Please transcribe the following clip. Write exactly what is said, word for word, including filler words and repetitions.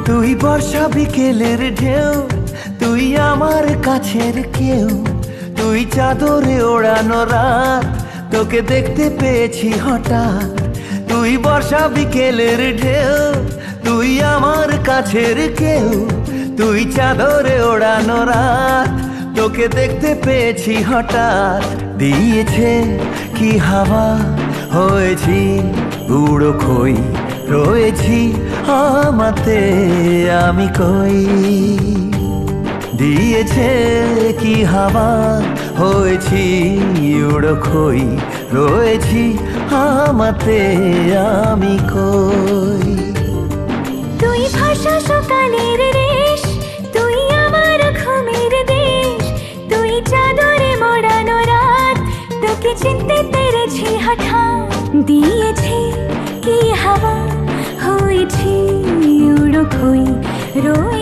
তুই বর্ষা বিকেলের ঢেউ, তুই আমার কাছের কেউ, তুই চাদরে ওড়ানো রাত, তোকে দেখতে পেয়েছি হঠাৎ। তুই বর্ষা বিকেলের ঢেউ, তুই আমার কাছের কেউ, তুই চাদরে ওড়ানো রাত, তোকে দেখতে পেয়েছি হঠাৎ। দিয়েছে কি হাওয়া, হয়েছি উড়ো খই, রয়েছি আমাতে আমি কই। দিয়েছে কি হাওয়া, হয়েছি উড়ো খই, রয়েছি আমাতে আমি কই। তুই ভাষা সকালের রেশ, তুই আমার ঘুমের দেশ, তুই চাদরে মোড়ানো রাত, তোকে চিনতে পেরেছি হঠাৎ। দিয়েছে কি হাওয়া, হয়েছি উড়ো খই, রয়ে